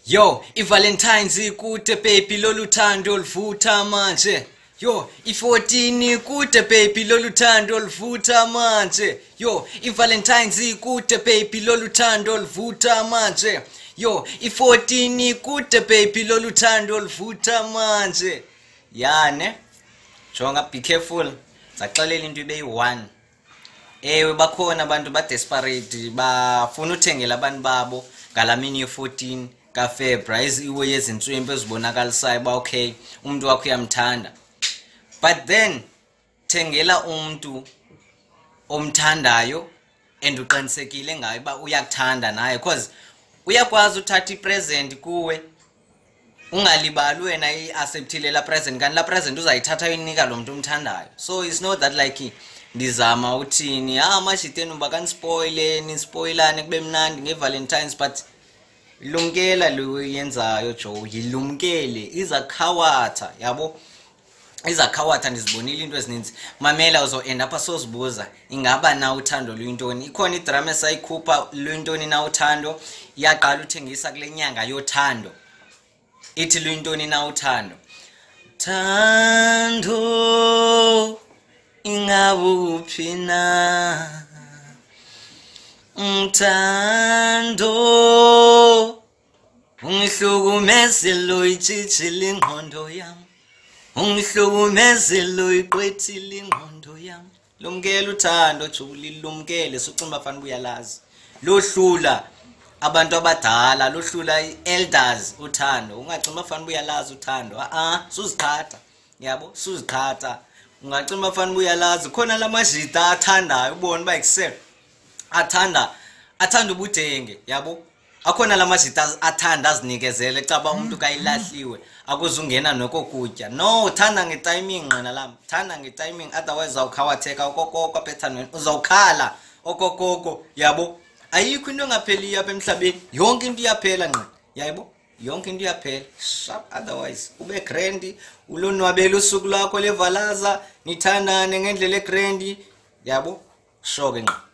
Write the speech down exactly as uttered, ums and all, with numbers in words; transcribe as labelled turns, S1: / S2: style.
S1: Yo, i-Valentine's ikude baby loluthando livutha manje. Yo, i-fourteen ikude baby loluthando livutha manje. Yo, i-Valentine's ikude baby loluthando livutha manje. Yo, i-fourteen ikude baby loluthando livutha manje. Yane. Jonga, be careful. Saxelela into ibe yi-one. Ewe bakhona abantu ba desperate bafuna uthengela abantu babo ngalamini ye-fourteen ka February iwe yezintswembe ezibonakalisayo ba okay umuntu wakho uyamthanda, but then thengela umuntu omthandayo and uqinisekile ngayo ba uyakuthanda naye, because uyakwazi uthatha ipresent kuwe ungalibali wena iacceptile la present kanti la present uzayithatha uyinika lo muntu omthandayo. So it's not that like ndizama uthini ah mashiteni ubakani spoile ni spoilane kube mnandi ngeValentine's, but lumkela lo yenzayo jo yilumkele izakhawatha yabo izakhawatha ndizibonile into ezininzi mamela uzo end up asozibuza ingaba na uthando luyintoni. Ikhona idrama esayikhupha luyintoni na uthando, yaqala uthengisa kule nyanga yothando ithi luyintoni na uthando. Thando ingabuphi na umthando ungihlukumezile uyitshitshile ingqondo yami, ungihlukumezile uyiqwethile ingqondo yami. Lumkela uthando juli lumkele sucimba fana uyalazi lohlula abantu abadala lohlula elders uthando ungacimba fana uyalazi uthando a a suzikhatha yabo suzikhatha ungacimba fana uyalazi khona lamajita athandayo ubone ba accept athanda athanda ubudenge yabo akhona lamajita athanda azinikezele caba umuntu kayilahliwe akuzungena nokokutya no uthanda ngetiming ngqina lami thanda ngetiming otherwise uzawukhawatheka okokoko aphethanweni uzawukhala okokoko yabo ayikho into engapheliyo apha emhlabeni yonke into iyaphela ngqina yabo yonke into iyaphela sharp otherwise ube grand ulonwabela usuku lwakho leValaza nithandane ngendlela egrand yabo shoke ngqina.